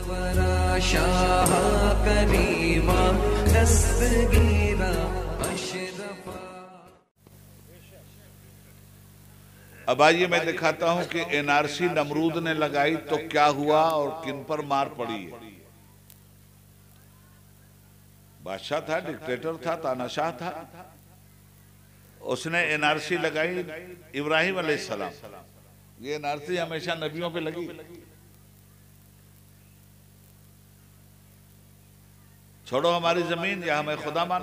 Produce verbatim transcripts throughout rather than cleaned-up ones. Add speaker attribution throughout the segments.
Speaker 1: शाह करीमा दस्तगीरा अशरफा।
Speaker 2: अब आइए मैं दिखाता हूं कि एनआरसी नमरूद ने लगाई तो क्या हुआ और किन पर मार पड़ी है। बादशाह था, डिक्टेटर था, तानाशाह था, उसने एनआरसी लगाई इब्राहिम अलैहिस्सलाम। ये एनआरसी हमेशा नबियों पे लगी। छोड़ो हमारी जमीन या हमें खुदा मान,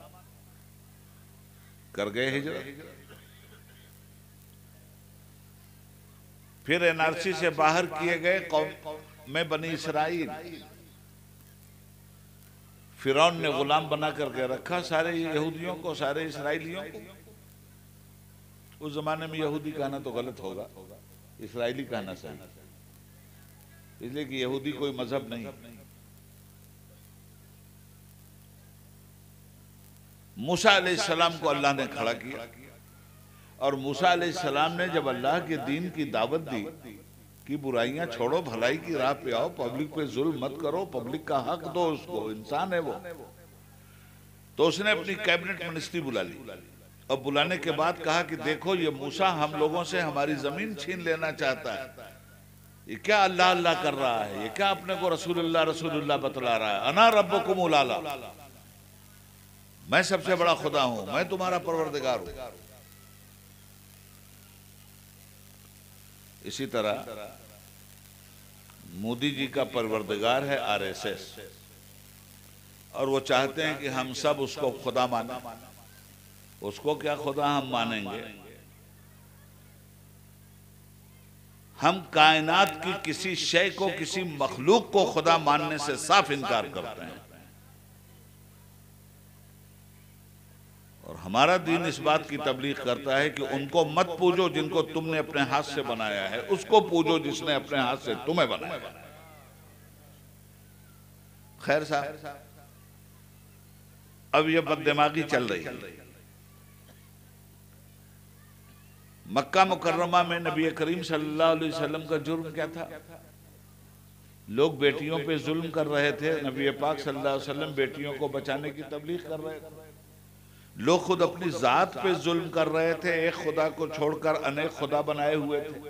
Speaker 2: कर गए हिजरत। फिर एनआरसी से बाहर किए गए कौम में बनी इसराइल। फिरौन ने गुलाम बना करके रखा सारे यहूदियों को, सारे इसराइलियों को। उस जमाने में यहूदी कहना तो गलत होगा, इसराइली कहना सही, इसलिए कि यहूदी कोई मजहब नहीं। मूसा अलैहिस्सलाम को अल्लाह ने खड़ा किया और मूसा अलैहिस्सलाम ने जब अल्लाह के दीन की दावत दी कि बुराइयां छोड़ो, भलाई की राह पे आओ, पब्लिक पे जुल्म मत करो, पब्लिक का हक दो उसको, इंसान है वो, तो उसने अपनी कैबिनेट मिनिस्ट्री बुला ली। और बुलाने के बाद कहा कि देखो ये मूसा हम लोगों से हमारी जमीन छीन लेना चाहता है, ये क्या अल्लाह अल्लाह कर रहा है, ये क्या अपने को रसूलुल्लाह रसूलुल्लाह बतला रहा है। अना रब्बुकुमुल आला, मैं सबसे बड़ा खुदा हूं, मैं तुम्हारा परवरदिगार हूं। इसी तरह मोदी जी का परवरदिगार है आरएसएस, और वो चाहते हैं कि हम सब उसको खुदा माने। उसको क्या खुदा हम मानेंगे? हम कायनात की किसी शय को, किसी मखलूक को खुदा मानने से साफ इनकार करते हैं। और हमारा दीन इस बात की तबलीग करता है कि उनको मत पूजो जिनको तुमने अपने हाथ से बनाया है, उसको पूजो जिसने अपने हाथ से तुम्हें बनाया। खैर साहब, अब ये बददिमागी चल रही है। मक्का मुकर्रमा में नबी करीम सल्लल्लाहु अलैहि वसल्लम का जुर्म क्या था? लोग बेटियों पे जुल्म कर रहे थे, नबी पाक सल्लल्लाहु अलैहि वसल्लम बेटियों को बचाने की तबलीग कर रहे थे। लोग खुद अपनी जात पे जुल्म कर रहे थे, एक खुदा को छोड़कर अनेक खुदा बनाए हुए थे।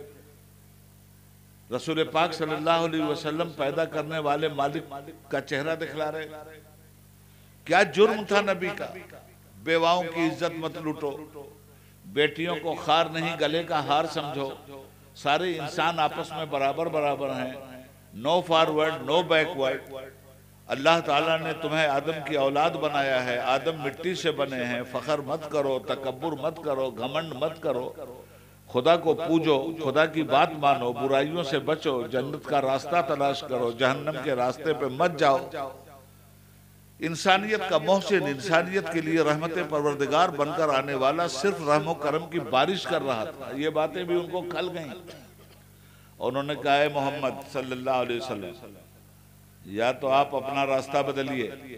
Speaker 2: रसूल पाक सल्लल्लाहु अलैहि वसल्लम पैदा करने वाले मालिक का चेहरा दिखला रहे। क्या जुर्म था नबी का? बेवाओं की इज्जत मत लूटो, बेटियों को खार नहीं गले का हार समझो, सारे इंसान आपस में बराबर बराबर हैं, no forward no backward. Allah ताला ने तुम्हें आदम की औलाद बनाया है, आदम मिट्टी से बने हैं, फखर मत करो, तकब्बुर मत करो, घमंड मत करो, खुदा को पूजो, खुदा की बात मानो, बुराइयों से बचो, जन्नत का रास्ता तलाश करो, जहन्नम के रास्ते पे मत जाओ। इंसानियत का मोहसिन, इंसानियत के लिए रहमत परवरदिगार बनकर आने वाला सिर्फ रहमो करम की बारिश कर रहा था। ये बातें भी उनको खल गईं। उन्होंने कहा है मोहम्मद सल्लल्लाहु अलैहि वसल्लम, या तो आप अपना रास्ता बदलिए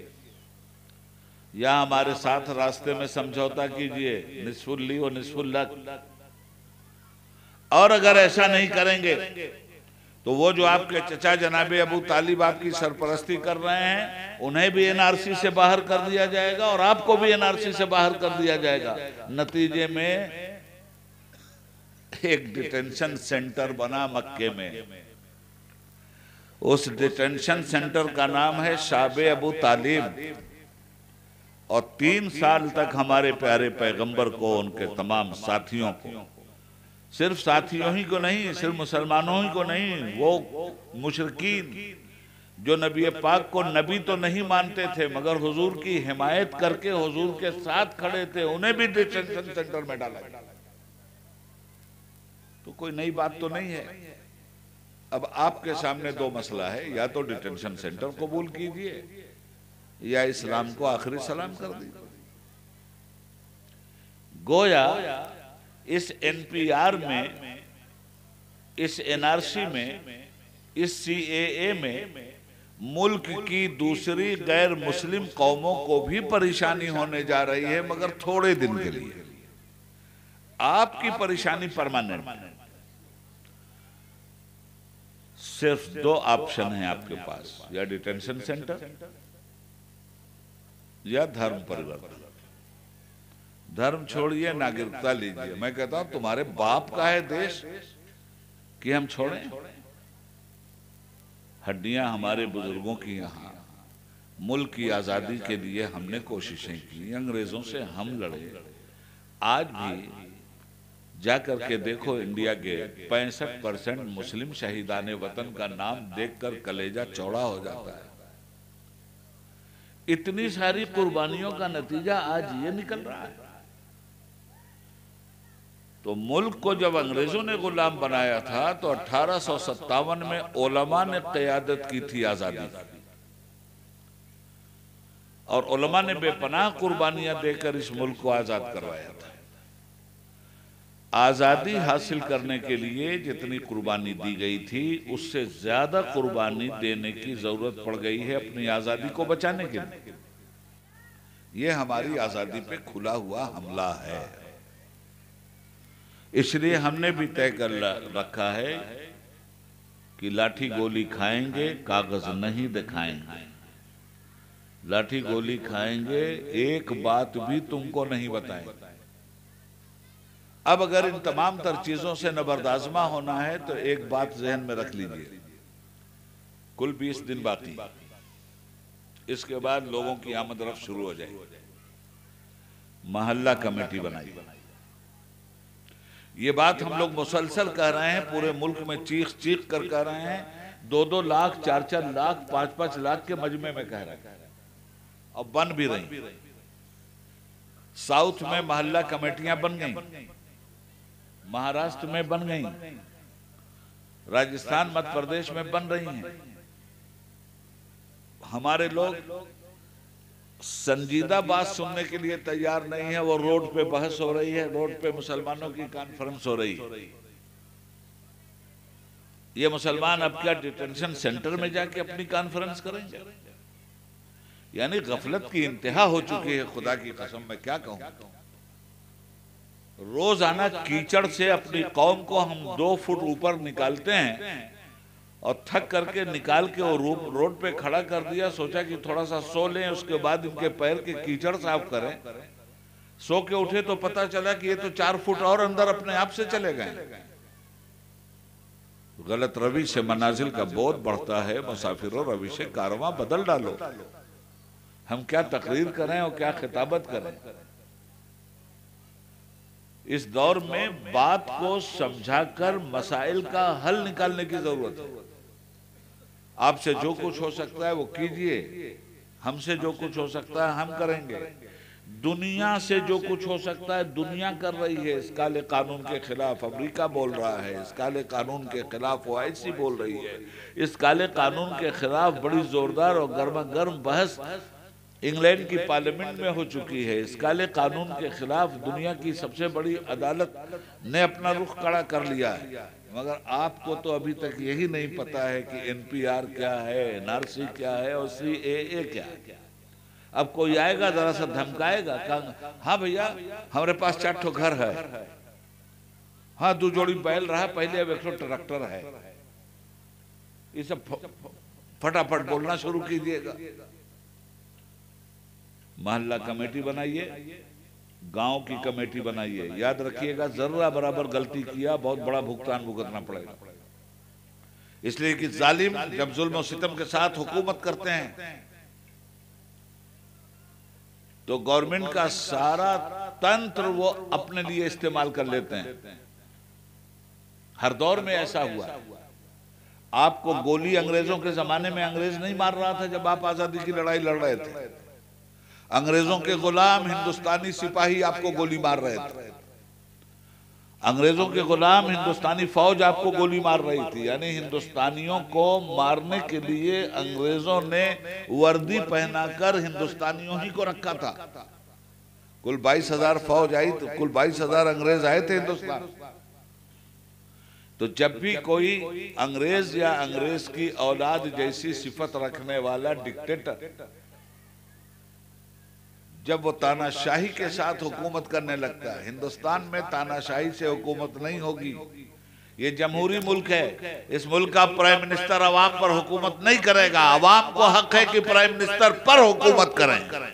Speaker 2: या हमारे साथ रास्ते में समझौता कीजिए, निस्फुल्ली व निस्फुल्लक। और अगर ऐसा नहीं करेंगे तो वो जो आपके चचा जनाबे अबू तालिब आपकी सरपरस्ती कर रहे हैं, उन्हें भी एनआरसी से बाहर कर दिया जाएगा और आपको भी एनआरसी से बाहर कर दिया जाएगा। नतीजे में एक डिटेंशन सेंटर बना मक्के में। उस डिटेंशन सेंटर का नाम है शाबे अबू तालिब। और तीन साल तक हमारे प्यारे पैगंबर को, उनके तमाम साथियों को, सिर्फ साथियों ही को नहीं, सिर्फ मुसलमानों ही को नहीं, वो मुशरिकीन जो नबी पाक को नबी तो नहीं मानते थे मगर हुजूर की हिमायत करके हुजूर के साथ खड़े थे, उन्हें भी डिटेंशन सेंटर में डाला गया। तो कोई नई बात तो नहीं है। अब आपके सामने दो मसला है, या तो डिटेंशन सेंटर कबूल कीजिए या इस्लाम को आखिरी सलाम कर दीजिए। गोया इस एनपीआर में, इस एनआरसी में, इस सीएए में मुल्क की दूसरी गैर मुस्लिम कौमों को भी परेशानी होने जा रही है, मगर थोड़े दिन के लिए। आपकी परेशानी परमानेंट। सिर्फ दो ऑप्शन है आपके पास, या डिटेंशन सेंटर या धर्म परिवर्तन। धर्म छोड़िए, नागरिकता लीजिए। मैं कहता हूं तुम्हारे बाप का है देश कि हम छोड़ें? हड्डियां हमारे बुजुर्गों की यहाँ, मुल्क की आजादी के लिए हमने कोशिशें की, अंग्रेजों से हम लड़े। आज भी जाकर के देखो, इंडिया के पैंसठ परसेंट मुस्लिम शहीदाने वतन का नाम देखकर कलेजा चौड़ा हो जाता है। इतनी सारी कुर्बानियों का नतीजा आज ये निकल रहा है। तो मुल्क को जब अंग्रेजों ने गुलाम बनाया था तो अठारह सौ सत्तावन में उलमा ने क़यादत की थी आजादी की, और उलमा ने बेपनाह कुर्बानियां देकर इस मुल्क को आजाद करवाया था। आजादी हासिल करने के लिए जितनी कुर्बानी दी गई थी, उससे ज्यादा कुर्बानी देने की जरूरत पड़ गई है अपनी आजादी को बचाने के लिए। यह हमारी आजादी पे खुला हुआ हमला है। इसलिए हमने भी तय कर रखा है कि लाठी गोली खाएंगे, कागज नहीं दिखाएंगे। लाठी गोली खाएंगे, एक बात भी तुमको नहीं बताएंगे। अब अगर इन तमाम तर चीजों से नबरदाजमा होना है तो एक बात जहन में रख लीजिए, कुल बीस दिन बाकी, इसके बाद लोगों की आमद रफ्त शुरू हो जाएगी। मोहल्ला कमेटी बनाई। ये बात हम लोग मुसलसल कह रहे हैं, पूरे मुल्क में चीख चीख कर कह रहे हैं। दो दो लाख, चार चार लाख, पांच पांच लाख के मजमे में कह रहे हैं, और बन भी रही। साउथ में मोहल्ला कमेटियां बन गई, महाराष्ट्र में बन गई, राजस्थान मध्य प्रदेश में बन रही हैं। हमारे लोग संजीदा बात सुनने के लिए तैयार नहीं है। वो रोड पे बहस हो रही है, रोड पे मुसलमानों की कॉन्फ्रेंस हो रही है। ये मुसलमान अब क्या डिटेंशन सेंटर में जाके अपनी कॉन्फ्रेंस करेंगे? यानी गफलत की इंतहा हो चुकी है। खुदा की कसम मैं क्या कहूं, रोजाना कीचड़ से अपनी कौम को हम दो फुट ऊपर निकालते हैं, और थक करके निकाल के वो रोड पे खड़ा कर दिया। सोचा कि थोड़ा सा सो लें, उसके बाद इनके पैर के कीचड़ साफ करें। सो के उठे तो पता चला कि ये तो चार फुट और अंदर अपने आप से चले गए। गलत रवि से मनाजिल का बोध बढ़ता है। मुसाफिरों, रवि से कारवां बदल डालो। हम क्या तकरीर करें और क्या खिताबत करें? इस दौर में बात को समझाकर मसाइल का हल निकालने की जरूरत है। आपसे जो कुछ हो सकता है वो कीजिए, हमसे जो कुछ हो सकता है हम करेंगे। दुनिया से जो कुछ हो सकता है दुनिया कर रही है। इस काले कानून के खिलाफ अमेरिका बोल रहा है, इस काले कानून के खिलाफ ओआईसी बोल रही है, इस काले कानून के खिलाफ बड़ी जोरदार और गर्मा गर्म बहस इंग्लैंड की पार्लियामेंट में हो चुकी है। इस काले कानून के खिलाफ दुनिया की सबसे बड़ी अदालत ने अपना रुख कड़ा कर लिया है। मगर आपको तो अभी तक यही नहीं पता है कि एनपीआर क्या है, एनआरसी क्या है और सीएए क्या है। अब कोई आएगा जरा सा धमकाएगा, कहा हाँ भैया हमारे पास चार ठो घर है, हाँ दो जोड़ी बैल रहा पहले, अब एक सौ ट्रैक्टर है। ये सब फटाफट बोलना शुरू कीजिएगा। मोहल्ला कमेटी बनाइए, गांव की कमेटी बनाइए। याद रखिएगा, जर्रा बराबर गलती किया बहुत बड़ा भुगतान भुगतना पड़ेगा। इसलिए कि जालिम जब जुल्म और सितम के साथ हुकूमत करते हैं तो गवर्नमेंट का सारा तंत्र वो अपने लिए इस्तेमाल कर लेते हैं। हर दौर में ऐसा हुआ। आपको गोली अंग्रेजों के जमाने में अंग्रेज नहीं मार रहा था जब आप आजादी की लड़ाई लड़ रहे थे। अंग्रेजों के गुलाम हिंदुस्तानी सिपाही आपको गोली मार रहे थे। अंग्रेजों के गुलाम हिंदुस्तानी फौज आपको गोली मार रही थी। यानी हिंदुस्तानियों को मारने के लिए अंग्रेजों ने वर्दी पहनाकर हिंदुस्तानियों ही को रखा था। कुल बाईस हजार फौज आई तो कुल बाईस हजार अंग्रेज आए थे हिंदुस्तान। तो जब भी कोई अंग्रेज या अंग्रेज की औलाद जैसी सिफत रखने वाला डिक्टेटर जब वो तानाशाही के साथ हुकूमत करने लगता है, हिंदुस्तान में तानाशाही से हुकूमत नहीं होगी। ये जमहूरी मुल्क है, इस मुल्क का प्राइम मिनिस्टर अवाम पर हुकूमत नहीं करेगा। अवाम को हक है कि प्राइम मिनिस्टर पर हुकूमत करें,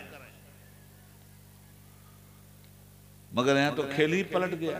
Speaker 2: मगर यहां तो खेल ही पलट गया।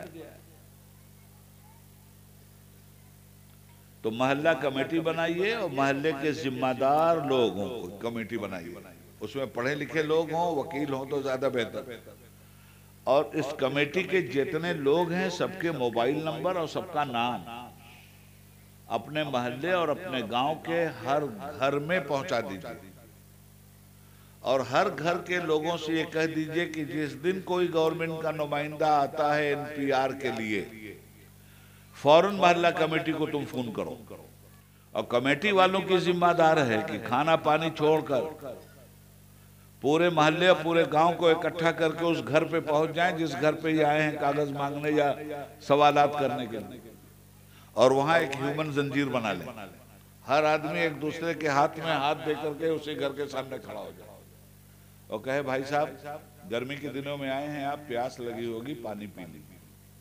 Speaker 2: तो मोहल्ला कमेटी बनाइए और मोहल्ले के जिम्मेदार लोगों को कमेटी बनाइए, उसमें पढ़े लिखे लोग हों, वकील हों तो ज्यादा बेहतर। और इस कमेटी के जितने लोग हैं सबके मोबाइल नंबर और सबका नाम अपने मोहल्ले और अपने गांव के हर घर में पहुंचा दीजिए, और हर घर के लोगों से ये कह दीजिए कि जिस दिन कोई गवर्नमेंट का नुमाइंदा आता है एनपीआर के लिए, फौरन मोहल्ला कमेटी को तुम फोन करो। और कमेटी वालों की जिम्मेदार है कि खाना पानी छोड़कर पूरे मोहल्ले और पूरे गांव को इकट्ठा करके उस घर पे पहुंच जाएं जिस घर पे ये आए हैं कागज मांगने या सवालात करने के लिए, और वहां एक ह्यूमन जंजीर बना लें। हर आदमी एक दूसरे के हाथ में हाथ दे करके उसी घर के सामने खड़ा हो जाए और कहे भाई साहब गर्मी के दिनों में आए हैं आप, प्यास लगी होगी, पानी पी लीजिए।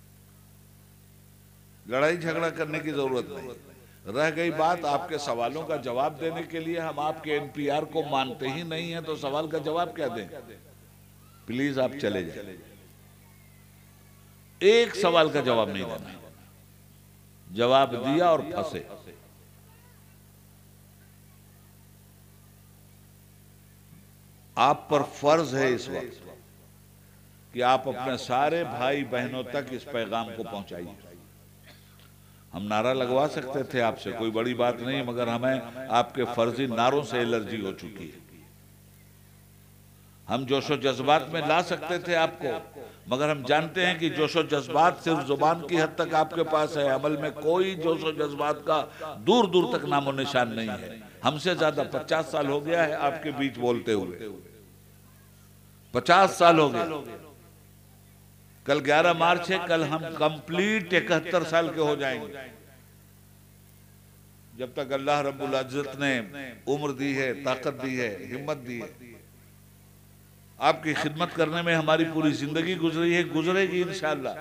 Speaker 2: लड़ाई झगड़ा करने की जरूरत नहीं। रह गई बात आपके सवालों का जवाब देने के लिए, हम आपके एनपीआर को मानते ही नहीं है तो सवाल का जवाब क्या दें? प्लीज आप चले जाए, एक सवाल का जवाब नहीं देना। जवाब दिया और फंसे। आप पर फर्ज है इस वक्त कि आप अपने सारे भाई बहनों तक इस पैगाम को पहुंचाइए। हम नारा लगवा सकते थे आपसे, कोई बड़ी बात नहीं, मगर हमें आपके फर्जी नारों से एलर्जी हो चुकी है। हम जोशो जज्बात में ला सकते थे आपको, मगर हम जानते हैं कि जोशो जज्बात सिर्फ जुबान की हद तक आपके पास है, अमल में कोई जोशो जज्बात का दूर दूर तक नामो निशान नहीं है। हमसे ज्यादा पचास साल हो गया है आपके बीच बोलते हुए, पचास साल हो गए। कल ग्यारह मार्च है, कल हम कंप्लीट इकहत्तर साल के हो जाएंगे। जब तक अल्लाह रब्बुल इज्जत ने उम्र दी है, ताकत दी है, हिम्मत दी है, आपकी खिदमत करने में हमारी पूरी जिंदगी गुजरी है, गुजरेगी इंशाअल्लाह।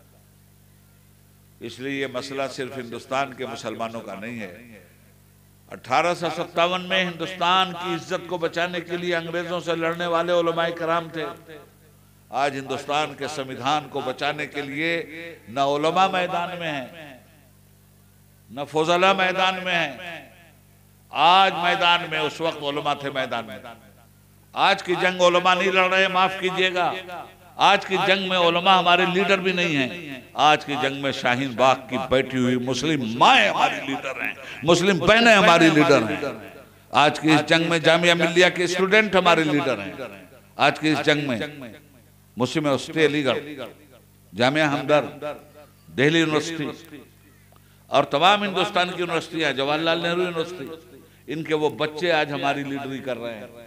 Speaker 2: इसलिए ये मसला सिर्फ हिंदुस्तान के मुसलमानों का नहीं है। अठारह सौ सत्तावन में हिंदुस्तान की इज्जत को बचाने के लिए अंग्रेजों से लड़ने वाले उलमाए कराम थे। आज हिंदुस्तान के संविधान को बचाने के लिए न उलमा मैदान में है, न फौजला मैदान में है। आज मैदान में उस वक्त उलमा थे मैदान में। आज की जंग उलमा नहीं लड़ रहे, माफ कीजिएगा। आज की जंग में उलमा हमारे लीडर भी नहीं है। आज की जंग में शाहीन बाग की बैठी हुई मुस्लिम माएँ हमारी लीडर हैं, मुस्लिम बहनें हमारी लीडर हैं। आज की इस जंग में जामिया मिल्लिया के स्टूडेंट हमारे लीडर हैं। आज की इस जंग में Muslim university Aligarh, Jamia Hamdard, Delhi university और तमाम हिंदुस्तान की यूनिवर्सिटियां, जवाहरलाल नेहरू यूनिवर्सिटी, इनके वो बच्चे आज हमारी लीडरी कर रहे हैं।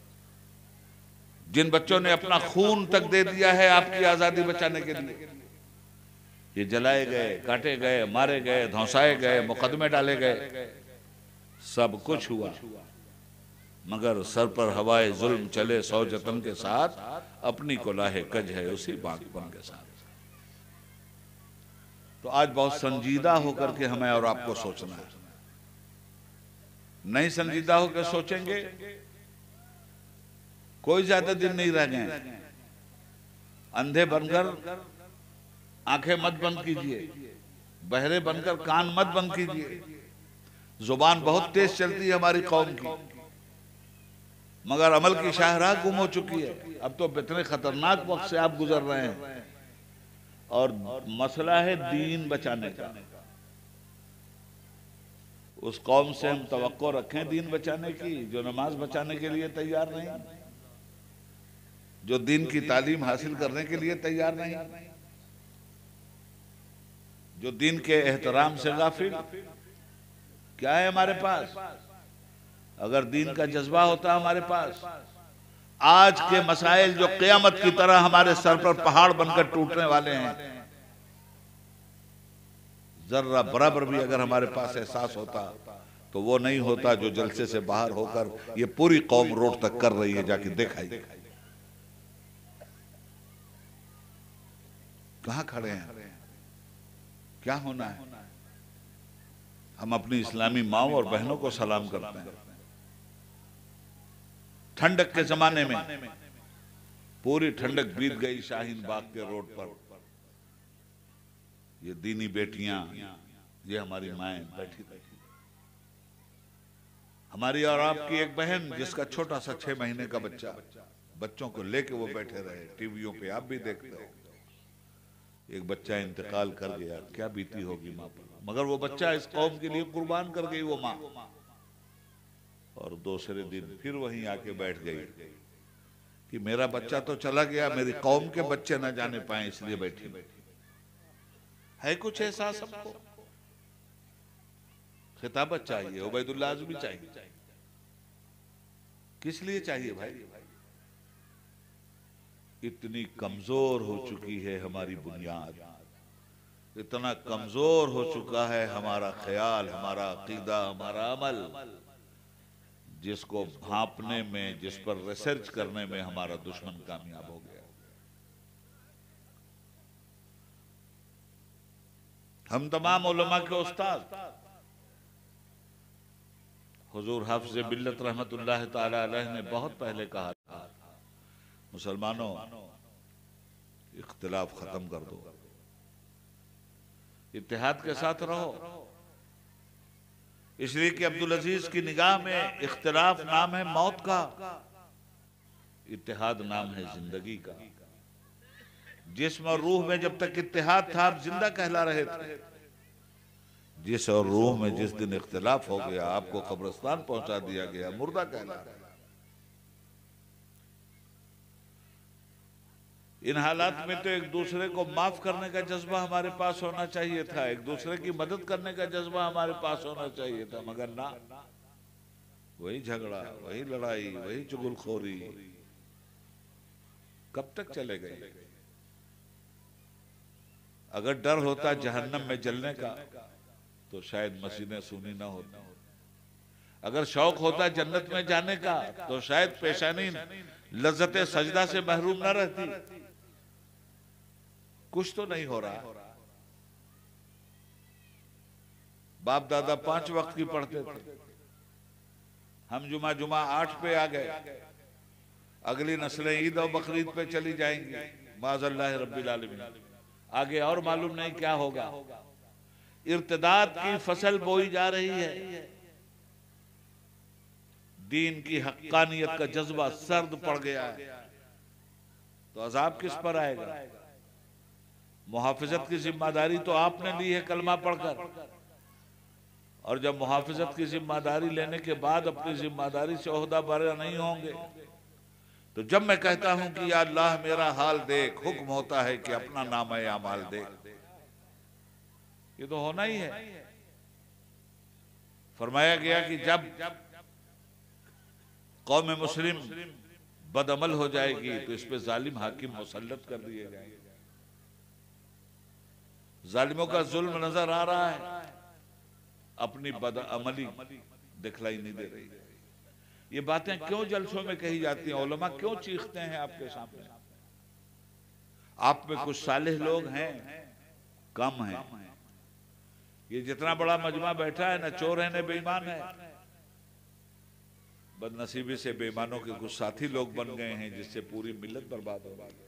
Speaker 2: जिन बच्चों ने अपना खून तक दे दिया है आपकी आजादी बचाने के लिए, ये जलाए गए, काटे गए, मारे गए, धौंसाए गए, मुकदमे डाले गए, सब कुछ हुआ, मगर सर पर हवाए जुल्म चले सौ जतन के साथ, अपनी को लाहे कज है उसी बागपन के साथ। तो आज बहुत संजीदा होकर के हमें और आपको सोचना है। नहीं संजीदा होकर सोचेंगे कोई ज्यादा दिन नहीं रह गए। अंधे बनकर आंखें मत बंद कीजिए, बहरे बनकर कान मत बंद कीजिए। जुबान बहुत तेज चलती है हमारी कौम की, मगर अमल की शाहराह गुम हो चुकी है। अब तो इतने खतरनाक वक्त से आप गुजर रहे हैं, और मसला है दीन बचाने का। उस कौम से हम तवक्को रखें दीन बचाने की जो नमाज बचाने के लिए तैयार नहीं, जो दीन की तालीम हासिल करने के लिए तैयार नहीं, जो दीन के एहतराम से गाफिल। क्या है हमारे पास? अगर दीन का जज्बा होता हमारे पास, आज के मसाइल जो क़यामत की तरह हमारे सर पर पहाड़ बनकर टूटने वाले हैं, जर्रा बराबर भी अगर हमारे पास एहसास होता तो वो नहीं होता जो जलसे से बाहर होकर ये पूरी कौम रोड तक कर रही है। जाके दिखाई कहां खड़े हैं, क्या होना है। हम अपनी इस्लामी माओ और बहनों को सलाम करते हैं। ठंडक के जमाने में पूरी ठंडक बीत गई शाहीन बाग के रोड पर। ये दीनी बेटियां, ये हमारी माएँ बैठी थी। हमारी और आपकी एक बहन जिसका छोटा सा छह महीने का बच्चा, बच्चों को लेके वो बैठे रहे। टीवियों पे आप भी देखते हो, एक बच्चा इंतकाल कर गया, क्या बीती होगी माँ पर। मगर वो बच्चा इस कौम के लिए कुर्बान कर गई वो माँ। और दूसरे दिन फिर वहीं आके बैठ गई कि मेरा बच्चा तो चला गया, मेरी कौम के बच्चे न जाने पाए, इसलिए बैठी। है कुछ ऐसा सबको? खिताबत चाहिए, उबैदुल्लाह आज़मी चाहिए। किस लिए चाहिए भाई? इतनी कमजोर हो चुकी है हमारी बुनियाद, इतना कमजोर हो चुका है हमारा ख्याल, हमारा अकीदा, हमारा अमल, जिसको भांपने में, जिस पर रिसर्च करने में हमारा दुश्मन कामयाब हो गया। हम तमाम उलमा के उस्ताद हुजूर हाफिज़ बिल्लत रहमतुल्लाह ताला अलैह ने बहुत पहले कहा था, मुसलमानों इख्तिलाफ खत्म कर दो, इत्तेहाद के साथ रहो। इसलिए कि अब्दुल अजीज की निगाह में इख्तिलाफ नाम है मौत का, इत्तेहाद नाम है जिंदगी का। जिस्म और रूह में जब तक इत्तेहाद था आप जिंदा कहला रहे थे। जिस और रूह में जिस दिन इख्तिलाफ हो गया आपको कब्रिस्तान पहुंचा दिया गया, मुर्दा कहला। इन हालात में तो एक दूसरे को माफ करने का जज्बा हमारे पास होना चाहिए था, एक दूसरे की मदद करने का जज्बा हमारे पास होना चाहिए था, मगर ना, वही झगड़ा, वही लड़ाई, वही चुगलखोरी कब तक चले गए? अगर डर होता जहन्नम में जलने का तो शायद मस्जिदें सुनी ना होती। अगर शौक होता जन्नत में जाने का तो शायद पेशानी लज्जत सजदा से महरूम ना रहती। कुछ तो नहीं हो रहा। बाप दादा पांच वक्त की पढ़ते थे, हम जुमा जुमा आठ पे आ गए। अगली नस्लें ईद और बकरीद पे चली जाएंगी, माज़अल्लाह रब्बिल आलमीन। आगे और मालूम नहीं क्या होगा। इर्तिदाद की फसल बोई जा रही है। दीन की हक्कानियत का जज्बा सर्द पड़ गया है, तो अजाब किस पर आएगा? मुहाफिजत की जिम्मेदारी तो आपने ली है कलमा पढ़कर, और जब मुहाफिजत की जिम्मेदारी लेने के बाद अपनी जिम्मेदारी से ओहदा बरा नहीं होंगे, तो जब मैं कहता हूं कि या अल्लाह मेरा हाल देख, हुक्म होता है कि अपना नाम है अमाल देख। ये तो होना ही है। फरमाया गया कि जब कौम मुस्लिम बदअमल हो जाएगी तो इस पे जालिम हाकिम मुसल्लत कर दिए जाएंगे। जालिमों का जुल्म नजर आ रहा है, अपनी बदअमली दिखलाई नहीं दे रही। ये बातें क्यों जलसों में कही जाती हैं? उलमा क्यों चीखते हैं आपके सामने? आप में कुछ सालेह लोग हैं, कम हैं। ये जितना बड़ा मजमा बैठा है, न चोर है न बेईमान है। बदनसीबी से बेईमानों के कुछ साथी लोग बन गए हैं, जिससे पूरी मिल्लत बर्बाद हो गई।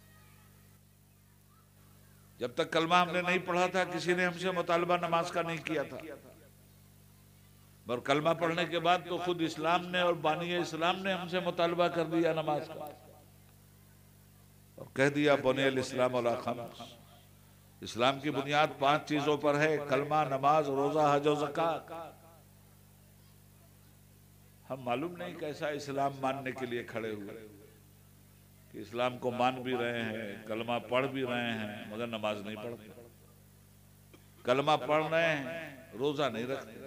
Speaker 2: जब तक कलमा हमने नहीं पढ़ा था, किसी ने हमसे मुतालबा नमाज का नहीं किया था। पर कलमा पढ़ने के बाद तो खुद इस्लाम ने और बानी इस्लाम ने हमसे मुतालबा कर दिया नमाज का, और कह दिया बुनियल इस्लाम अला खम्स, इस्लाम की बुनियाद पांच चीजों पर है, कलमा, नमाज, रोजा, हज और ज़कात। हम मालूम नहीं कैसा इस्लाम मानने के लिए खड़े हुए कि इस्लाम को मान भी रहे हैं, कलमा पढ़ भी रहे हैं, मगर नमाज नहीं पढ़ते। कलमा पढ़ रहे हैं, रोजा नहीं रखते।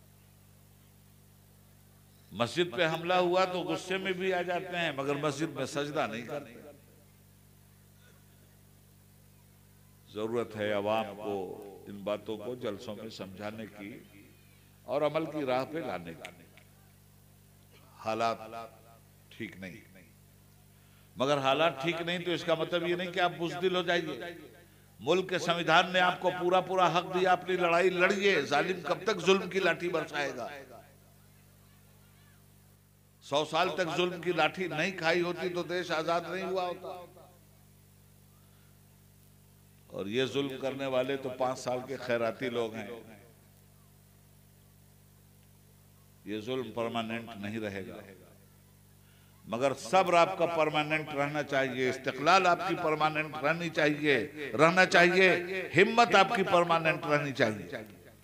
Speaker 2: मस्जिद पे हमला हुआ तो गुस्से में भी आ जाते हैं, मगर मस्जिद में सजदा नहीं करते। जरूरत है अवाम को इन बातों को जलसों में समझाने की और अमल की राह पे लाने की। हालात ठीक नहीं, मगर हालात ठीक नहीं तो इसका मतलब ये नहीं कि आप बुज़दिल हो जाइए। मुल्क के संविधान ने आपको पूरा पूरा हक दिया, अपनी लड़ाई लड़िए। जालिम कब तक जुल्म की लाठी बरसाएगा? सौ साल तक जुल्म की लाठी नहीं खाई होती तो देश आजाद नहीं हुआ होता। और ये जुल्म करने वाले तो पांच साल के खैराती लोग हैं। ये जुल्म परमानेंट नहीं रहेगा, मगर सब्र आपका परमानेंट रहना चाहिए, इस्तिक़लाल आपकी परमानेंट रहनी चाहिए रहना चाहिए हिम्मत आपकी परमानेंट रहनी चाहिए।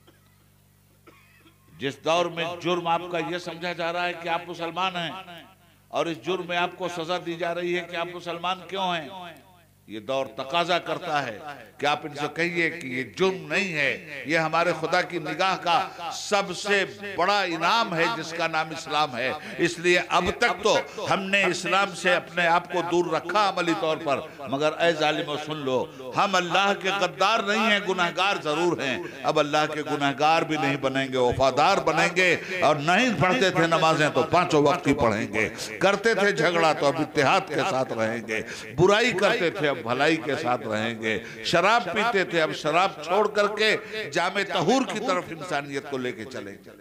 Speaker 2: जिस दौर में जुर्म आपका यह समझा जा रहा है कि आप मुसलमान हैं और इस जुर्म में आपको सजा दी जा रही है कि आप मुसलमान क्यों हैं, ये दौर तकाजा करता है कि आप इनसे कहिए कि ये जुर्म नहीं है, ये हमारे खुदा की निगाह का सबसे बड़ा इनाम है जिसका नाम इस्लाम है। इसलिए अब तक तो हमने इस्लाम से अपने आप को दूर रखा अमली तौर पर, मगर ऐ जालिमों सुन लो, हम अल्लाह के गद्दार नहीं हैं, गुनहगार जरूर हैं। अब अल्लाह के गुनहगार भी नहीं बनेंगे, वफादार बनेंगे। और नहीं पढ़ते थे नमाजें तो पांचों वक्त की पढ़ेंगे, करते थे झगड़ा तो अब इत्तेहाद के साथ रहेंगे, बुराई करते थे अब भलाई के साथ रहेंगे, शराब पीते थे अब शराब छोड़ करके जामे तहूर की तरफ इंसानियत को लेके चलेंगे।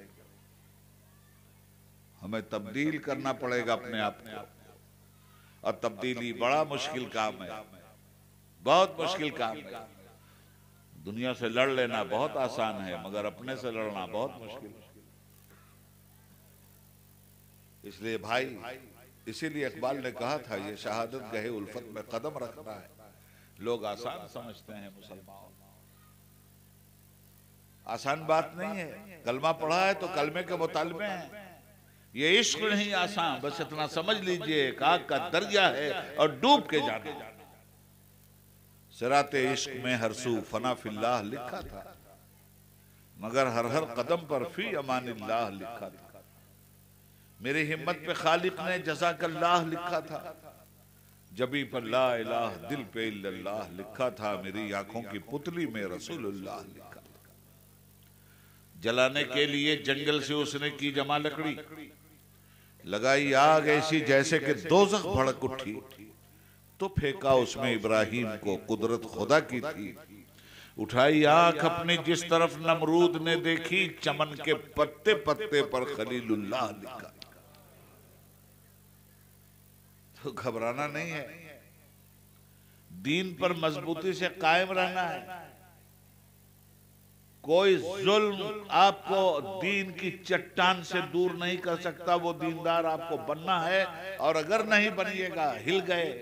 Speaker 2: हमें तब्दील करना पड़ेगा अपने आप को, और तब्दीली बड़ा मुश्किल काम है, बहुत मुश्किल काम है। दुनिया से लड़ लेना बहुत आसान है, मगर अपने से लड़ना बहुत मुश्किल है। इसलिए भाई, इसीलिए इकबाल ने कहा था, ये शहादत गहे उल्फत में कदम रखना है। लोग आसान समझते हैं मुसलमान, आसान बात नहीं है। कलमा पढ़ा है तो कलमे के मुतालबे हैं। ये इश्क नहीं आसान, बस इतना समझ लीजिए एक आग का दरिया है और डूब के जाना। सिराते इश्क में हरसू फना फिल्लाह लिखा था, मगर हर हर कदम पर फी अमानिल्लाह लिखा था। मेरी हिम्मत पे खालिक ने जज़ाकल्लाह लिखा था, जबी पर ला इलाह दिल पे इल्लल्लाह लिखा था। मेरी आंखों की पुतली में रसूलुल्लाह लिखा था। जलाने के लिए जंगल से उसने की जमा लकड़ी, लगाई आग ऐसी जैसे कि दोज़ख भड़क उठी, तो फेंका उसमें इब्राहिम को, कुदरत खुदा की थी। उठाई आंख अपनी जिस तरफ नमरूद ने देखी, चमन के पत्ते पत्ते पर खलीलुल्लाह लिखा। तो घबराना नहीं है, दीन पर मजबूती से कायम रहना है। कोई जुल्म आपको दीन की चट्टान से दूर नहीं कर सकता, वो दीनदार आपको बनना है। और अगर नहीं बनिएगा, हिल गए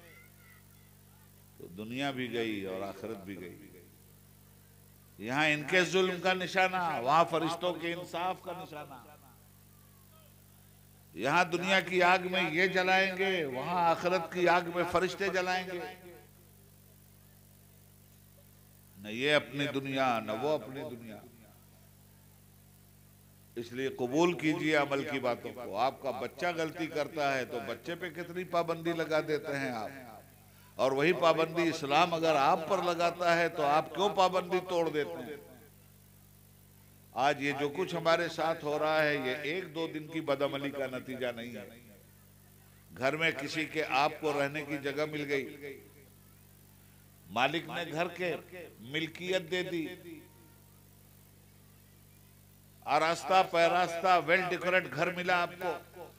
Speaker 2: तो दुनिया भी गई और आखिरत भी गई। यहां इनके जुल्म का निशाना, वहां फरिश्तों के इंसाफ का निशाना। यहां दुनिया की आग में ये जलाएंगे, वहां आखिरत की आग में फरिश्ते जलाएंगे। न ये अपनी दुनिया न वो अपनी दुनिया। इसलिए कबूल कीजिए अमल की बातों को। आपका बच्चा गलती करता है तो बच्चे पे कितनी पाबंदी लगा देते हैं आप, और वही पाबंदी इस्लाम अगर आप पर लगाता है तो आप क्यों पाबंदी तोड़ देते हैं। आज ये जो कुछ हमारे साथ हो रहा है, ये एक दो दिन की बदअमली का नतीजा नहीं है। घर में किसी के आपको रहने की जगह मिल गई, मालिक ने घर के मिल्कियत दे दी, आरास्ता पैरास्ता वेल डेकोरेट घर मिला आपको,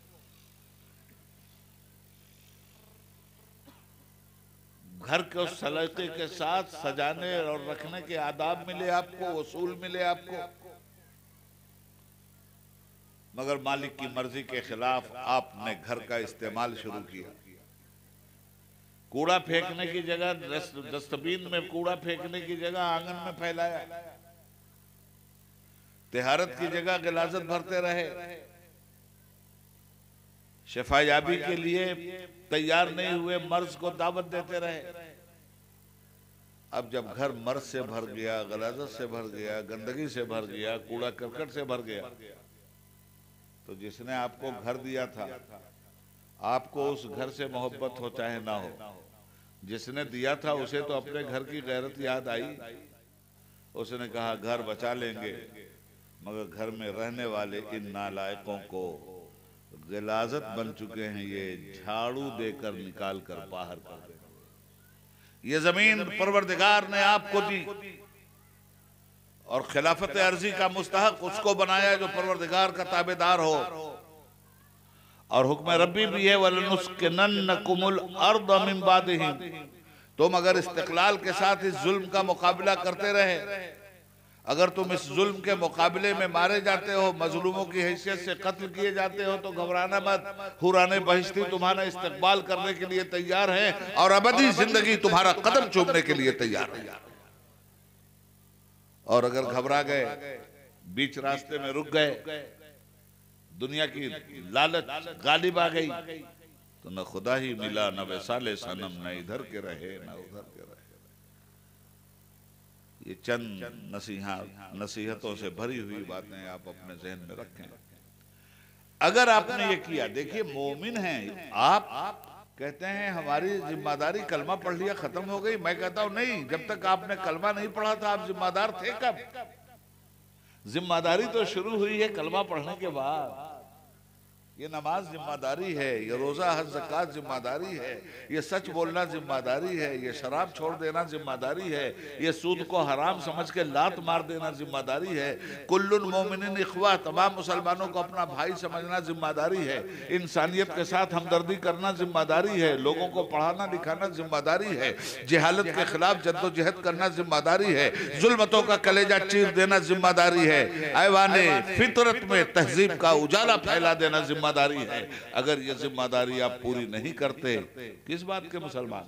Speaker 2: घर के उस सलीके के साथ सजाने और रखने के आदाब मिले आपको, उसूल मिले आपको, मगर मालिक की मर्जी के खिलाफ आपने घर का इस्तेमाल शुरू किया। कूड़ा फेंकने की जगह डस्टबिन में कूड़ा फेंकने की जगह आंगन में फैलाया, तिहारत की जगह गिलाजत भरते रहे, शफायाबी के लिए तैयार नहीं हुए मर्ज को दावत देते रहे। अब जब घर मर्ज से भर गया, गिलाजत से भर गया, गंदगी से भर गया, कूड़ा करकट से भर गया, तो जिसने आपको घर दिया था, आपको उस घर से मोहब्बत हो चाहे ना हो, जिसने दिया था उसे तो अपने घर की गैरत याद आई। उसने कहा घर बचा लेंगे, मगर घर में रहने वाले इन नालायकों को गिलाजत बन चुके हैं, ये झाड़ू देकर निकाल कर बाहर कर देंगे। ये जमीन परवरदिगार ने आपको दी और खिलाफत अर्जी का मुस्तहक उसको बनाया जो परवरदिगार का ताबेदार हो। और हुक्म रब्बी भी है वलनुस्किनन्नकुमुल अर्द मिन बादिहिम, तुम अगर इस्तिक़लाल के साथ इस जुल्म का मुकाबला करते रहे, अगर तुम इस जुल्म के मुकाबले में मारे जाते हो, मजलूमों की हैसियत से कत्ल किए जाते हो, तो घबराना मत, हुराने बहिश्ती तुम्हारा इस्तकबाल करने के लिए तैयार है और अबदी जिंदगी तुम्हारा कदम चूमने के लिए तैयार है। और अगर घबरा गए, बीच रास्ते में रुक गए, दुनिया की लालच गालिब आ गई, तो न खुदा ही मिला न वैसाले सनम, न इधर के रहे न उधर के रहे। ये चंद नसीहत नसीहतों से भरी हुई बातें आप अपने जहन में रखें। अगर आपने ये किया, देखिए मोमिन हैं आप, कहते हैं हमारी जिम्मेदारी कलमा पढ़ लिया खत्म हो गई। मैं कहता हूं नहीं, जब तक आपने कलमा नहीं पढ़ा था आप जिम्मेदार थे कब? जिम्मेदारी तो शुरू हुई है कलमा पढ़ने के बाद। ये नमाज जिम्मेदारी है, ये रोजा हज ज़कात जिम्मेदारी है, ये सच बोलना जिम्मेदारी है, ये शराब छोड़ देना जिम्मेदारी है, ये सूद को हराम समझ के लात मार देना जिम्मेदारी है, कुल्लुल मोमिनिन इख्वा, तमाम मुसलमानों को अपना भाई समझना जिम्मेदारी है, इंसानियत के साथ हमदर्दी करना जिम्मेदारी है, लोगों को पढ़ाना लिखाना जिम्मेदारी है, जहालत के खिलाफ जद्दोजहद करना जिम्मेदारी है, जुल्मतों का कलेजा चीर देना जिम्मेदारी है, ऐवाने फितरत में तहजीब का उजाला फैला देना जिम्मेदारी है। अगर ये जिम्मेदारी आप पूरी नहीं करते, किस बात के मुसलमान?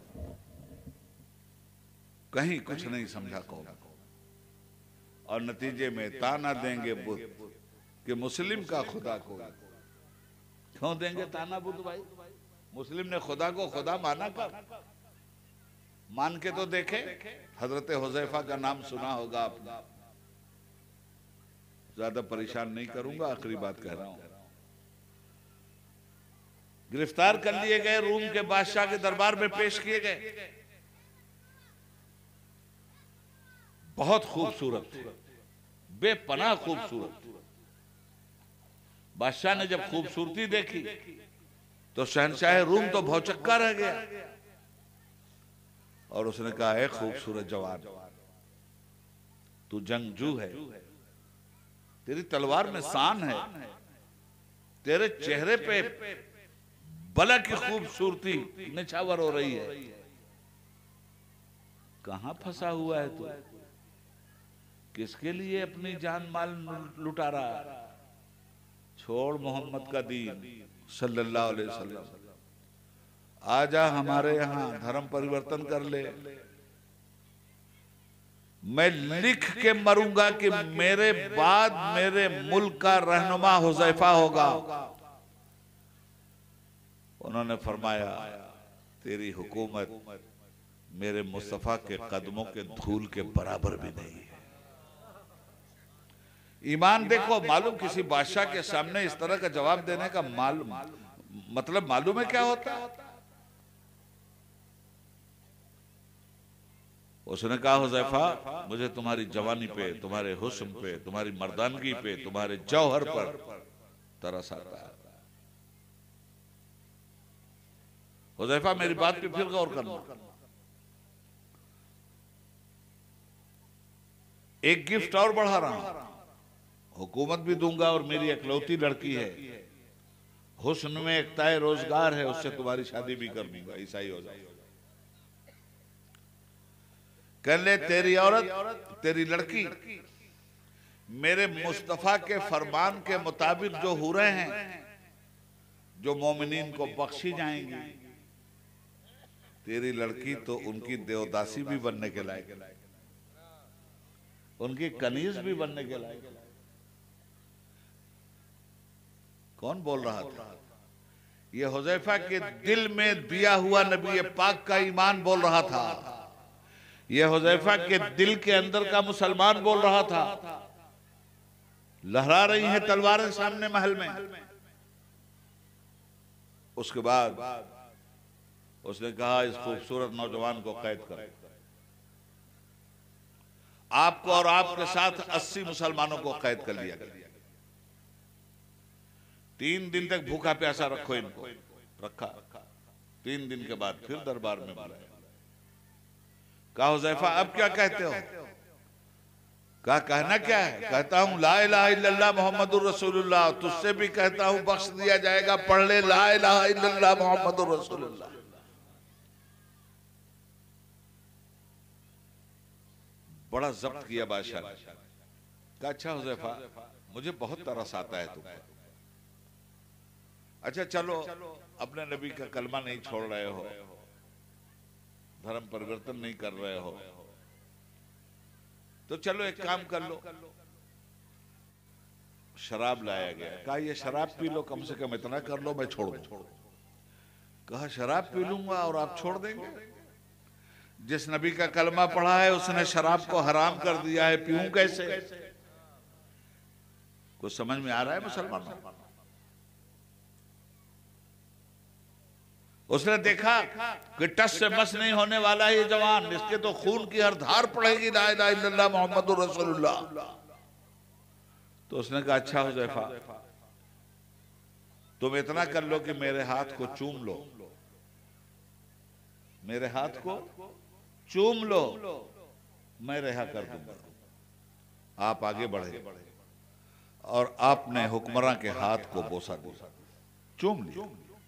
Speaker 2: कहीं कुछ नहीं समझा कौन, और नतीजे में ताना देंगे बुत कि मुस्लिम का खुदा को। क्यों देंगे ताना बुत भाई? मुस्लिम ने खुदा को खुदा माना कब? मान के तो देखे। हजरत हुज़ैफा का नाम सुना होगा आपने। ज्यादा परेशान नहीं करूंगा, आखिरी बात कह रहा हूं। गिरफ्तार कर लिए गए, रूम के बादशाह के दरबार में पेश किए गए। बहुत खूबसूरत थे, बेपनाह खूबसूरत। बादशाह ने जब खूबसूरती देखी तो शहनशाह रूम तो भौचक्का रह गया और उसने कहा, है खूबसूरत जवान, तू जंगजू है, तेरी तलवार में शान है, तेरे चेहरे पे बला की खूबसूरती निछावर हो रही है, कहां फंसा हुआ है तू? किसके लिए अपनी जान माल लुटा रहा? छोड़ मोहम्मद का दीन सल्लल्लाहु अलैहि वसल्लम, आजा हमारे यहाँ धर्म परिवर्तन कर ले। मैं लिख के मरूंगा कि मेरे बाद मेरे मुल्क का रहनुमा हुज़ैफा होगा। उन्होंने फरमाया, तेरी हुकूमत मेरे मुस्तफा के कदमों के धूल के बराबर भी नहीं है। ईमान देखो, मालूम किसी बादशाह के सामने इस तरह का जवाब देने का मालूम मतलब मालूम है क्या होता है? उसने कहा, हुज़ैफा मुझे तुम्हारी जवानी पे, तुम्हारे हुस्न पे, तुम्हारी मर्दानगी पे, तुम्हारे जौहर पर तरस आता है। हुज़ैफा मेरी बात पे फिर गौर करना। एक गिफ्ट और बढ़ा रहा हूं, हुकूमत भी दूंगा और मेरी इकलौती लड़की है, हुस्न में एक ताए रोजगार है, उससे तुम्हारी शादी भी कर दूंगा, ईसाई हो जाए। कर ले तेरी औरत, तेरी लड़की मेरे मुस्तफा के फरमान के मुताबिक जो हुरे हैं, जो मोमिनीन को बख्शी जाएंगी, तेरी लड़की तो उनकी देवदासी भी बनने के लायक, उनकी कनीज भी बनने के लायक। कौन बोल रहा था? ये हुज़ैफा के दिल में दिया हुआ नबी पाक का ईमान बोल रहा था। यह हुज़ैफा के दिल के अंदर का मुसलमान बोल रहा था। लहरा रही हैं तलवारें सामने महल में। उसके बाद उसने कहा, इस खूबसूरत नौजवान को कैद करो। आपको और आपके साथ अस्सी मुसलमानों को कैद कर लिया गया। तीन दिन तक भूखा प्यासा रखो इनको। रखा। तीन दिन के बाद फिर दरबार में बुलाया। कहा हुज़ैफा अब क्या कहते हो? कहा कहना क्या है? कहता हूं ला इलाहा इल्लल्लाह मुहम्मदुर रसूलुल्लाह। तुझसे भी कहता हूं बख्श दिया जाएगा, पढ़ ले ला इलाहा इल्लल्लाह मुहम्मदुर रसूलुल्लाह। बड़ा जब्त किया बादशाह ने। कहा अच्छा हुज़ैफा मुझे बहुत तरस आता है तुम। अच्छा चलो अपने नबी का कलमा नहीं छोड़ रहे हो, धर्म परिवर्तन नहीं कर रहे हो, तो चलो एक काम कर लो। शराब लाया गया। कहा ये शराब पी लो, कम से कम इतना कर लो मैं छोड़ दूं। कहा शराब पी लूंगा और आप छोड़ देंगे? जिस नबी का कलमा पढ़ा है उसने शराब को हराम कर दिया है, पीऊं कैसे? कुछ समझ में आ रहा है मुसलमानों? उसने देखा कि टस से मस नहीं होने वाला है ये जवान, इसके तो खून की हर धार पड़ेगी ला इलाहा इल्लल्लाह मुहम्मदुर रसूलुल्लाह। तो उसने कहा अच्छा हुज़ैफा तुम इतना कर लो कि मेरे हाथ को चूम लो, मेरे हाथ को चूम लो, मैं रिहा कर दूंगा। आप आगे बढ़े और आपने हुक्मरां के हाथ को बोसा दिया, चूम लिया।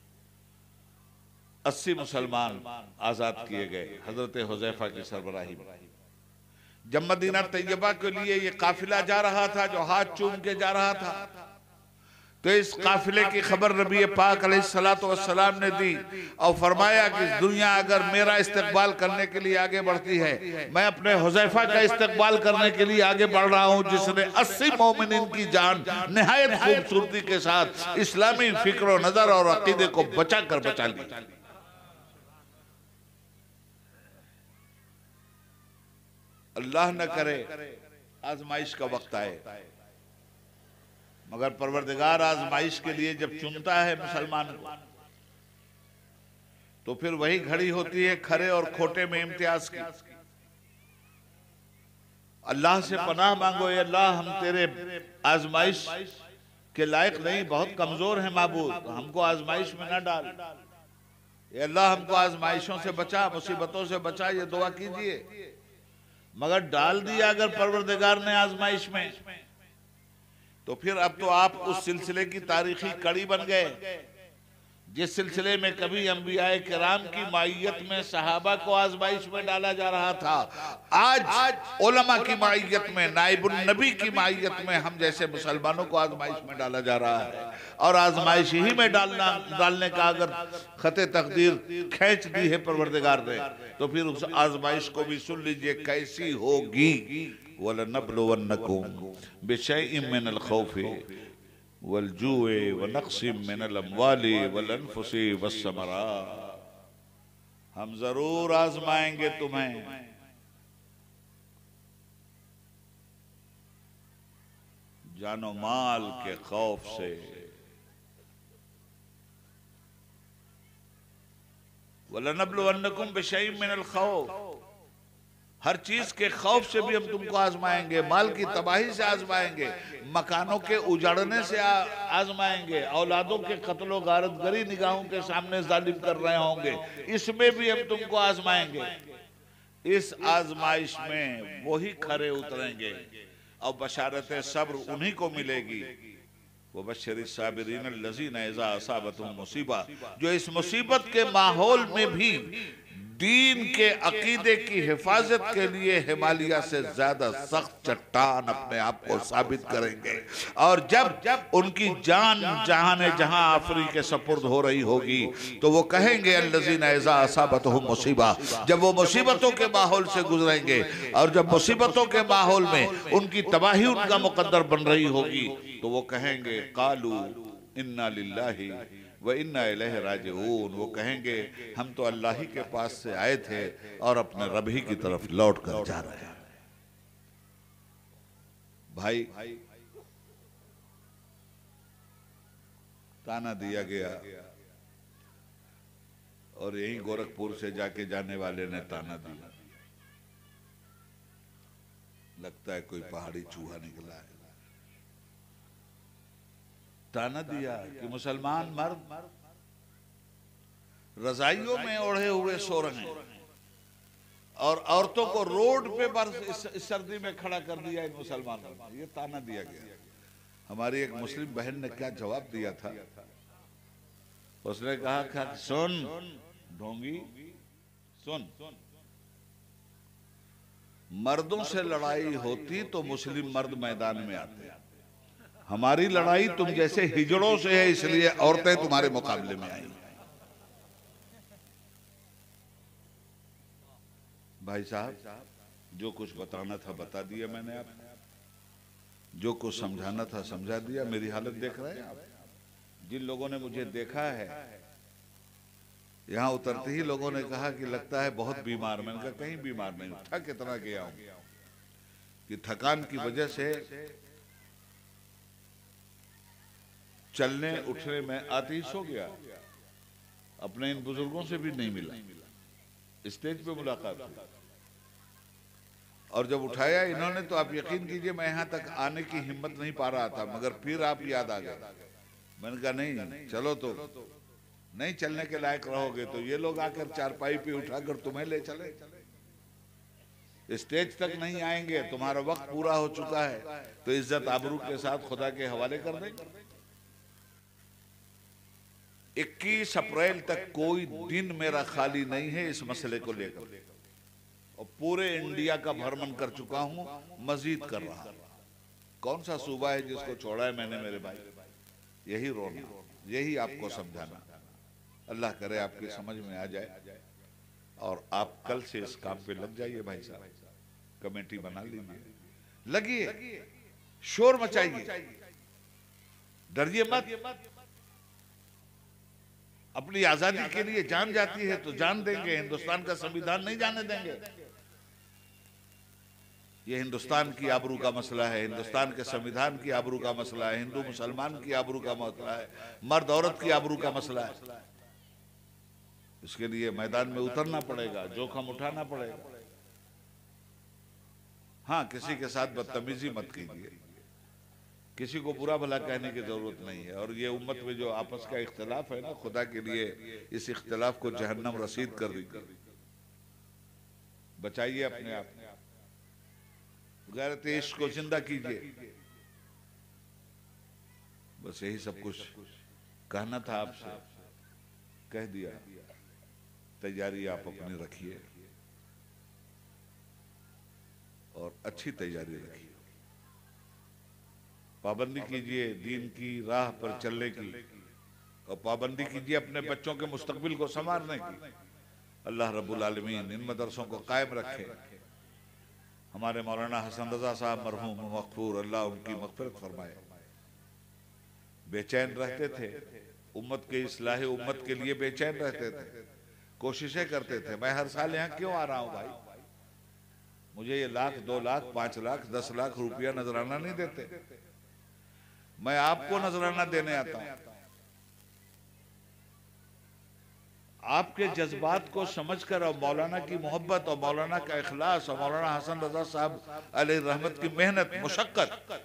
Speaker 2: अस्सी मुसलमान आजाद किए गए हजरत हुज़ैफा की सरबराही में। जब मदीना तैयबा के लिए ये काफिला जा रहा था जो हाथ चूम के जा रहा था, तो इस काफिले की खबर नबी पाक अलैहिस्सलातु वस्सलाम ने दी और फरमाया कि दुनिया अगर मेरा इस्तकबाल करने के लिए आगे बढ़ती है, मैं अपने हुज़ैफा का इस्तकबाल करने के लिए आगे बढ़ रहा हूं, जिसने अस्सी मोमिनीन की जान निहायत खूबसूरती के साथ इस्लामी फिक्र और नजर और अकीदे को बचा कर बचा ली। अल्लाह न करे आजमाइश का वक्त आए, मगर परवरदिगार आजमाइश के लिए जब चुनता है मुसलमान को, तो फिर वही घड़ी होती है खरे और खोटे में इम्तियाज की। अल्लाह से पनाह मांगो, ये अल्लाह हम तेरे आजमाइश के लायक नहीं, बहुत कमजोर है माबूद, हमको आजमाइश में ना डाल। ये अल्लाह हमको आजमाइशों से बचा, मुसीबतों से बचा, ये दुआ कीजिए। मगर डाल दिया अगर परवरदिगार ने आजमाइश में, तो फिर अब तो आप उस सिलसिले की तारीखी कड़ी बन गए जिस सिलसिले में कभी अंबियाए किराम की माइयत में सहाबा को आजमाइश में डाला जा रहा था, आज उलमा की माइयत में, नाइबुन नबी की माइयत में हम जैसे मुसलमानों को आजमाइश में डाला जा रहा है। और आजमाइश ही में डालना डालने का अगर खते तकदीर खींच दी है परवरदिगार ने, तो फिर उस आजमाइश को भी सुन लीजिए कैसी होगी। वलनब्लुवन्नकुम बिशैइन मिनल खौफि वल्जुए वनक्सिम मिनल अम्वालि वलअन्फुसि वस्समरात, हम जरूर आजमाएंगे तुम्हें जानो माल के खौफ से, वलनब्लुवन्नकुम बिशैइन मिनल खौफ, हर चीज के खौफ से भी हम तुमको आजमाएंगे, माल की तबाही से आजमाएंगे, मकानों के उजाड़ने से आजमाएंगे, औलादों के कत्लो गारतगरी निगाहों के सामने जालिम कर रहे होंगे, इसमें भी हम तुमको आजमाएंगे। इस आजमाइश में वही खरे उतरेंगे और बशारत सब्र उन्हीं को मिलेगी। वो बशरी साबिरीन लजीना इज़ा असाबतहुम मुसीबा, जो इस मुसीबत के माहौल में भी दीन के अकीदे की हिफाजत के लिए हिमालय से ज्यादा सख्त चट्टान अपने आप को साबित करेंगे। और जब जब उनकी जान जहां ने जहां आफरी के सपुर्द हो रही होगी, तो वो कहेंगे अल्लज़ीना इज़ा असाबतहुम मुसीबा, जब वो मुसीबतों के माहौल से गुजरेंगे और जब मुसीबतों के माहौल में उनकी तबाही उनका मुकद्दर बन रही होगी, तो वो कहेंगे कालू इन्ना लिल्लाहि व इन्ना इलैहि राजिऊन, वो कहेंगे हम तो अल्लाह ही के पास से आए थे और अपने रब ही की तरफ लौट कर जा रहे हैं। भाई ताना दिया गया और यही गोरखपुर से जाके जाने वाले ने ताना दिया, लगता है कोई पहाड़ी चूहा निकला है। ताना दिया कि मुसलमान मर्द रजाइयों में ओढ़े हुए सो रहे हैं, और औरतों को रोड पे बर्फ इस, इस सर्दी में खड़ा कर दिया इन मुसलमानों ने, ये ताना दिया गया। हमारी एक मुस्लिम बहन ने क्या जवाब दिया था, उसने कहा था सुन ढोंगी सुन, मर्दों से लड़ाई होती तो मुस्लिम मर्द मैदान में आते, हमारी लड़ाई तुम जैसे हिजड़ों से है इसलिए औरतें तुम्हारे मुकाबले में आई। भाई साहब, जो कुछ बताना था बता दिया मैंने आपको, जो कुछ समझाना था समझा दिया। मेरी हालत देख रहे हैं आप। जिन लोगों ने मुझे देखा है, यहां उतरते ही लोगों ने कहा कि लगता है बहुत बीमार। मैंने कहा कहीं बीमार नहीं, थक इतना गया हूं कि थकान की वजह से चलने उठने में आते ही सो गया। अपने इन बुजुर्गों से भी नहीं मिला, स्टेज पे मुलाकात हुई और जब उठाया इन्होंने तो आप यकीन कीजिए मैं यहां तक आने की हिम्मत नहीं पा रहा था, मगर फिर आप याद आ गए। मैंने कहा नहीं चलो, तो नहीं चलने के लायक रहोगे तो ये लोग आकर चारपाई पे उठाकर तुम्हें ले चले, स्टेज तक नहीं आएंगे, तुम्हारा वक्त पूरा हो चुका है तो इज्जत आबरू के साथ खुदा के हवाले कर देंगे। इक्कीस अप्रैल तक कोई दिन मेरा खाली नहीं है इस मसले को लेकर, और पूरे इंडिया का भ्रमण कर चुका हूं, मजीद कर रहा हूं। कौन सा सूबा है जिसको छोड़ा है मैंने मेरे भाई? यही रोना, यही आपको समझाना। अल्लाह करे आपकी समझ में आ जाए और आप कल से इस काम पे लग जाइए भाई साहब, कमेटी बना लीजिए, लगिए, शोर मचाइए, डरिए मत। अपनी आजादी के लिए जान जाती है तो जान देंगे, हिंदुस्तान का संविधान नहीं जाने देंगे। ये हिंदुस्तान की आबरू का मसला है, हिंदुस्तान के संविधान की आबरू का मसला है, हिंदू मुसलमान की आबरू का मसला है, मर्द औरत की आबरू का मसला है। इसके लिए मैदान में उतरना पड़ेगा, जोखिम उठाना पड़ेगा। हाँ, किसी के साथ बदतमीजी मत कीजिए, किसी को बुरा भला कहने की जरूरत नहीं है। और ये उम्मत में जो आपस का इख्तिलाफ है ना, खुदा के लिए इस इख्तिलाफ को जहन्नम रसीद कर दीजिए, बचाइए अपने आप, गैरत इश्क को जिंदा कीजिए। बस यही सब कुछ कहना था आपसे, कह दिया। तैयारी आप अपनी रखिए और अच्छी तैयारी रखिए, पाबंदी कीजिए दीन की राह पर चलने की, और पाबंदी कीजिए अपने बच्चों के मुस्तकबिल को संवारने की। अल्लाह रब्बुल आलमीन इन मदरसों को कायम रखे। हमारे मौलाना हसन रजा साहब मरहूम मग़फ़ूर, अल्लाह उनकी मग़फ़िरत फरमाए, बेचैन रहते थे, उम्मत के इस्लाह उम्मत के लिए बेचैन रहते थे, कोशिशें करते थे। मैं हर साल यहाँ क्यों आ रहा हूँ भाई? मुझे ये लाख, दो लाख, पांच लाख, दस लाख रुपया नजराना नहीं देते, मैं आपको नजराना देने आता हूं। आपके जज्बात को समझकर और मौलाना की मोहब्बत और मौलाना का इखलास और मौलाना हसन रजा साहब अलैहि रहमत की मेहनत, मुशक्कत,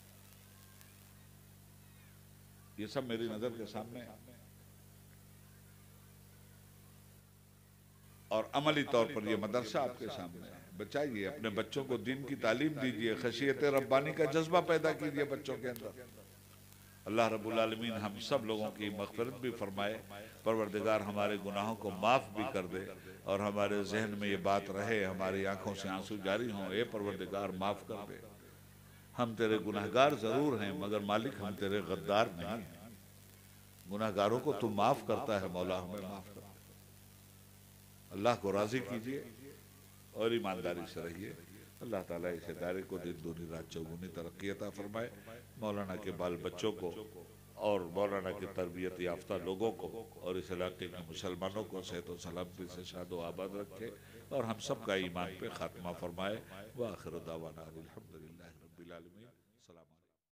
Speaker 2: ये सब मेरी नजर के सामने है। और अमली तौर पर ये मदरसा आपके सामने है। बचाइए, अपने बच्चों को दीन की तालीम दीजिए, खशियत रब्बानी का जज्बा पैदा कीजिए बच्चों के अंदर। अल्लाह रब्बुल आलमीन हम सब लोगों की मग़फ़िरत भी फरमाए, परवरदिगार हमारे गुनाहों को माफ़ भी कर दे, और हमारे जहन में ये बात रहे, हमारी आंखों से आंसू जारी हों, ए परवरदिगार माफ़ कर दे, हम तेरे गुनाहगार ज़रूर हैं मगर मालिक हम तेरे गद्दार नहीं हैं। गुनाहगारों को तू माफ़ करता है मौला, हमें माफ़ कर। अल्लाह को राज़ी कीजिए और ईमानदारी से रहिए। अल्लाह ताला इस इदारे को दिन दूनी रात चौगुनी तरक्की अता फरमाए। मौलाना के बाल बच्चों को और मौलाना के तरबियत याफ्ता लोगों को और इस इलाके के मुसलमानों को सेहत व सलामती से शाद व आबाद रखे और हम सब का ईमान पे खात्मा फरमाए। व आखिर दावाना अल्हम्दुलिल्लाहि रब्बिल आलमीन। सलाम।